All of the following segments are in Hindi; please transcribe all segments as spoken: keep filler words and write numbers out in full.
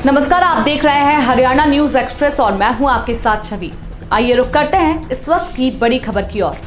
नमस्कार, आप देख रहे हैं हरियाणा न्यूज एक्सप्रेस और मैं हूं आपके साथ छवि। आइए रुक करते हैं इस वक्त की बड़ी खबर की ओर।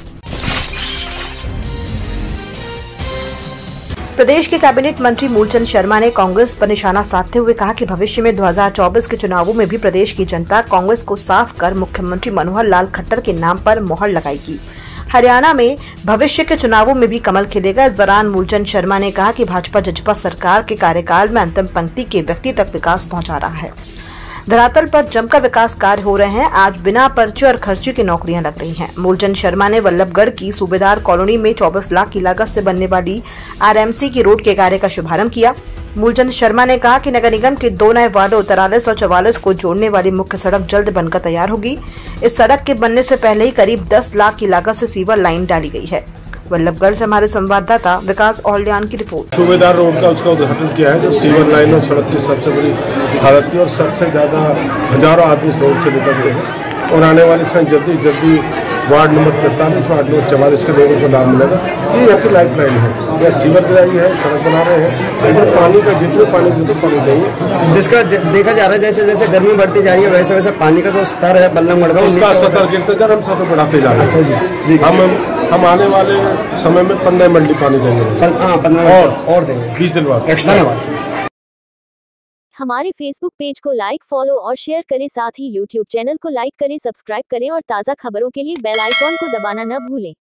प्रदेश के कैबिनेट मंत्री मूलचंद शर्मा ने कांग्रेस पर निशाना साधते हुए कहा कि भविष्य में दो हज़ार चौबीस के चुनावों में भी प्रदेश की जनता कांग्रेस को साफ कर मुख्यमंत्री मनोहर लाल खट्टर के नाम पर मोहर लगाएगी। हरियाणा में भविष्य के चुनावों में भी कमल खिलेगा। इस दौरान मूलचंद शर्मा ने कहा कि भाजपा जजपा सरकार के कार्यकाल में अंतिम पंक्ति के व्यक्ति तक विकास पहुंचा रहा है। धरातल पर जमकर विकास कार्य हो रहे हैं। आज बिना पर्चे और खर्चे की नौकरियां लग रही हैं। मूलचंद शर्मा ने वल्लभगढ़ की सूबेदार कॉलोनी में चौबीस लाख की लागत से बनने वाली आरएमसी की रोड के कार्य का शुभारंभ किया। मूलचंद शर्मा ने कहा कि नगर निगम के दो नए वार्डो तिरालीस और चौवालीस को जोड़ने वाली मुख्य सड़क जल्द बनकर तैयार होगी। इस सड़क के बनने से पहले ही करीब दस लाख की लागत से सीवर लाइन डाली गई है। वल्लभगढ़ से हमारे संवाददाता विकास औलियान की रिपोर्ट। सूबेदार रोड का उसका उद्घाटन किया है, जो सीवर लाइन और सड़क की सबसे बड़ी हालत थी और सबसे ज्यादा हजारों आदमी इस रोड से निकल रहे हैं और आने वाले समय जल्दी जल्दी वार्ड नंबर तैंतालीस वार्ड नंबर चवालीस के लोगों को लाभ मिलेगा। ये यहाँ की लाइफ लाइन है, यह सीवर गिराई है, सड़क बना रहे हैं। ऐसे पानी का जितने पानी देते पानी देंगे, जिसका देखा जा रहा है जैसे जैसे गर्मी बढ़ती जा रही है वैसे वैसे पानी का जो स्तर है बल्लभगढ़ का उसका सतर गिरते कर हम सतर बढ़ाते जा रहे हैं। अच्छा जी जी हम हम आने वाले समय में पंद्रह मल्टी पानी देंगे। हाँ पंद्रह और और देंगे बीस दिन बाद। धन्यवाद। हमारे फेसबुक पेज को लाइक, फॉलो और शेयर करें। साथ ही यूट्यूब चैनल को लाइक करें, सब्सक्राइब करें और ताज़ा खबरों के लिए बेल आइकॉन को दबाना न भूलें।